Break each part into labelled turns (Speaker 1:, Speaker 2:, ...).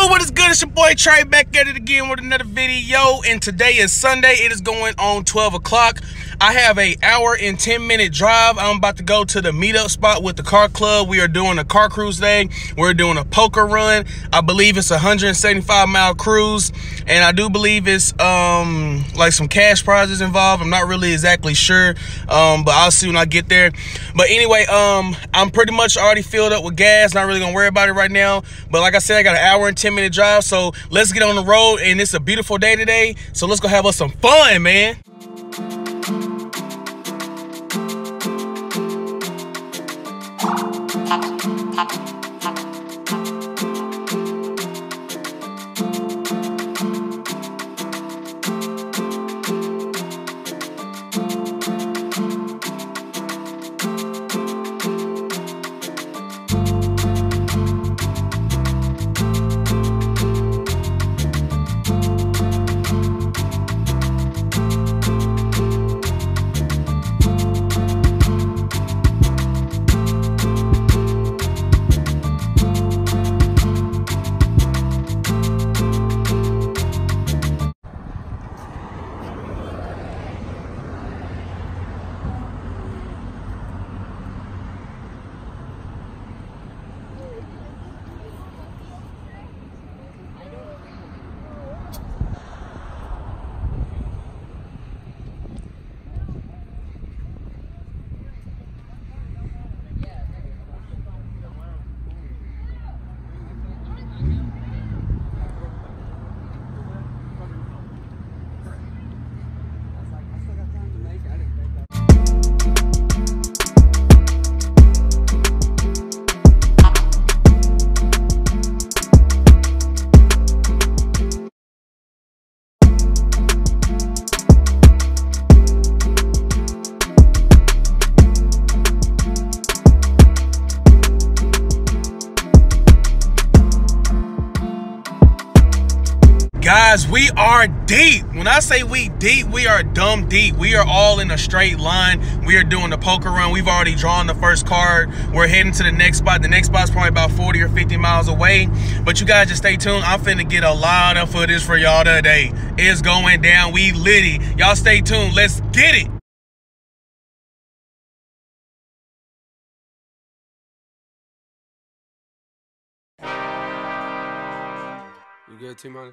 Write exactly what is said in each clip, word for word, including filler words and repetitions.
Speaker 1: What is good? It's your boy Trey back at it again with another video, and today is Sunday. It is going on twelve o'clock. I have a hour and ten minute drive. I'm about to go to the meetup spot with the car club. We are doing a car cruise day. We're doing a poker run. I believe it's a one hundred seventy-five mile cruise, and I do believe it's um like some cash prizes involved. I'm not really exactly sure, um but I'll see when I get there. But anyway, um I'm pretty much already filled up with gas. Not really gonna worry about it right now, but like I said, I got an hour and ten minute drive, so let's get on the road. And it's a beautiful day today, so let's go have us some fun, man. Guys, we are deep. When I say we deep, we are dumb deep. We are all in a straight line. We are doing the poker run. We've already drawn the first card. We're heading to the next spot. The next spot's probably about forty or fifty miles away. But you guys just stay tuned. I'm finna get a lot of footage for y'all today. It's going down. We litty. Y'all stay tuned. Let's get it.
Speaker 2: You good, T-Minus?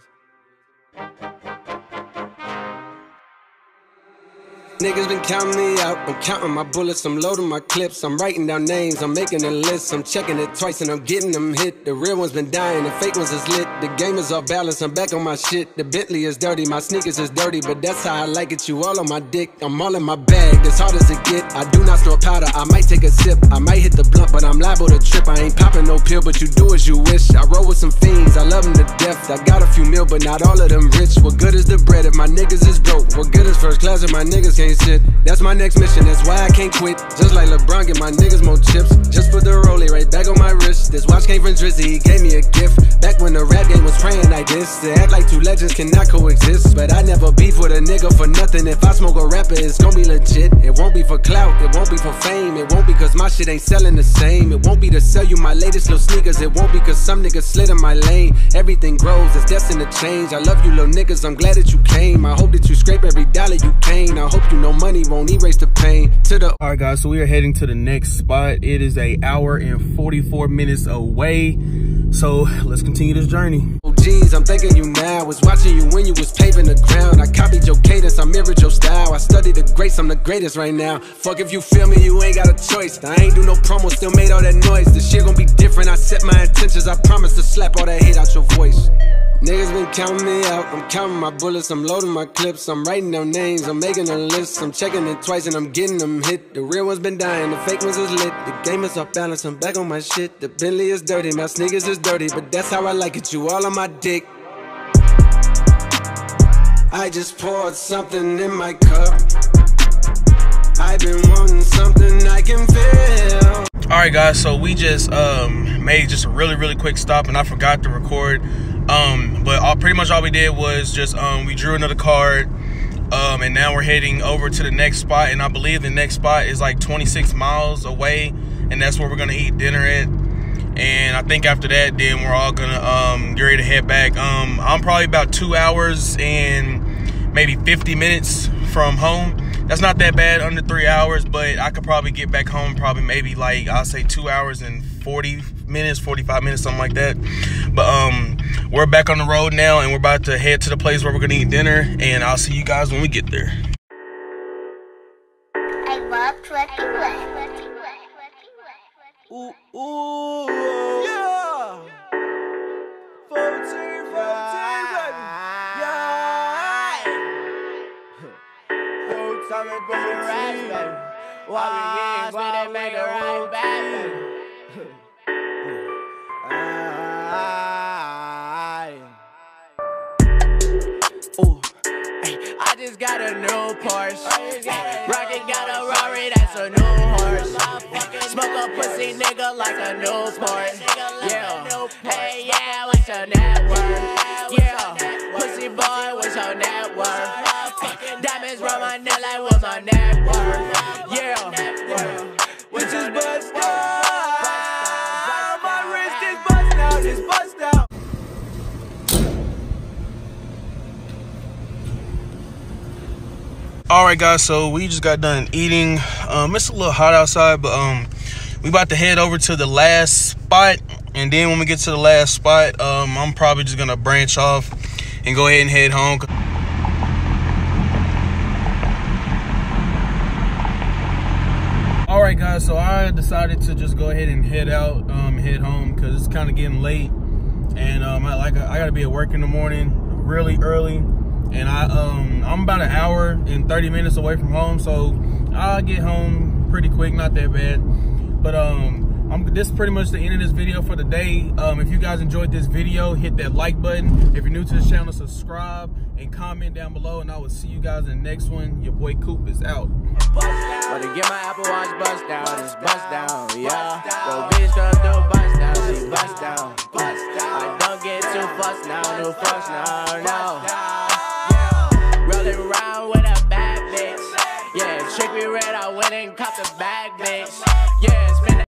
Speaker 2: Niggas been counting me out, I'm counting my bullets, I'm loading my clips, I'm writing down names, I'm making a list, I'm checking it twice and I'm getting them hit. The real ones been dying, the fake ones is lit, the game is off balance, I'm back on my shit. The Bentley is dirty, my sneakers is dirty, but that's how I like it, you all on my dick. I'm all in my bag, as hard as it get, I do not snort powder, I might take a sip, I might hit the blunt, but I'm liable to trip. I ain't popping no pill, but you do as you wish. I roll with some fiends, I love them to death, I got a few mil, but not all of them rich. What good is the bread if my niggas is broke? What good is first class if my niggas can't sit? That's my next mission, that's why I can't quit. Just like LeBron, get my niggas more chips. Just put the rollie right back on my wrist. This watch came from Drizzy, he gave me a gift. Back when the rap game was praying like this. To act like two legends cannot coexist. But I never beef with a nigga for nothing. If I smoke a rapper, it's gon' be legit. It won't be for clout, it won't be for fame. It won't be cause my shit ain't selling the same. It won't be to sell you my latest little sneakers. It won't be cause some niggas slid in my lane. Everything grows, it's destined to change. I love you little niggas, I'm glad that you came. I hope that you scrape every dollar you came. I hope you know money won't erase the pain to the.
Speaker 1: All right, guys, so we are heading to the next spot. It is a hour and forty-four minutes away, so let's continue this journey.
Speaker 2: Oh geez, I'm thanking you now. Was watching you when you was paving the ground. I copied your cadence, I mirrored your style. I studied the greats, I'm the greatest right now. Fuck if you feel me, you ain't got a choice. I ain't do no promo, still made all that noise. The shit gon' be different, I set my intentions. I promise to slap all that hate out your voice. Niggas been counting me out, I'm counting my bullets, I'm loading my clips, I'm writing down names, I'm making a list, I'm checking it twice and I'm getting them hit. The real ones been dying, the fake ones is lit, the game is off balance, I'm back on my shit. The Bentley is dirty, my sneakers is dirty, but that's how I like it, you all on my dick. I just poured something in my cup, I've been wanting something I can feel.
Speaker 1: All right, guys, so we just um made just a really really quick stop, and I forgot to record, um but all, pretty much all we did was just um we drew another card, um and now we're heading over to the next spot, and I believe the next spot is like twenty-six miles away, and that's where we're gonna eat dinner at. And I think after that, then we're all gonna um, get ready to head back. Um, I'm probably about two hours and maybe fifty minutes from home. That's not that bad, under three hours, but I could probably get back home probably maybe like, I'll say two hours and forty minutes, forty-five minutes, something like that. But um, we're back on the road now, and we're about to head to the place where we're gonna eat dinner, and I'll see you guys when we get there.
Speaker 3: I love twerking wet.
Speaker 4: Ooh, ooh, yeah. fourteen, fourteen, baby. Yeah. Full time and put your ass, baby. Why we getting wild, make it right back, baby. Ooh, I just got a new Porsche. Rocket got a Rari, that's a new horse. Smoke a pussy nigga like a Newport. Yeah, hey yeah, what's your net worth? Yeah, pussy boy, what's your net worth? Diamonds round my neck like what's my net worth? Yeah, we just bust down. My wrist is bust down, it's bust down.
Speaker 1: All right, guys, so we just got done eating. Um, it's a little hot outside, but um, we about to head over to the last spot, and then when we get to the last spot, um, I'm probably just gonna branch off and go ahead and head home. All right, guys, so I decided to just go ahead and head out, um, head home, because it's kind of getting late, and um, I like I gotta be at work in the morning, really early. And I, um, I'm about an hour and thirty minutes away from home, so I'll get home pretty quick, not that bad. But um, I'm, this is pretty much the end of this video for the day. Um, if you guys enjoyed this video, hit that like button. If you're new to the channel, subscribe and comment down below, and I will see you guys in the next one. Your boy Coop is out.
Speaker 4: But to get my Apple Watch bust down, it's bust down, yeah. Yo, bitch come through bust down, she bust down. I don't get too fussed now, no fuss now, no. Rolling around with a bad bitch. Yeah, trick me red, I went and copped a bag, bitch. Yeah, spend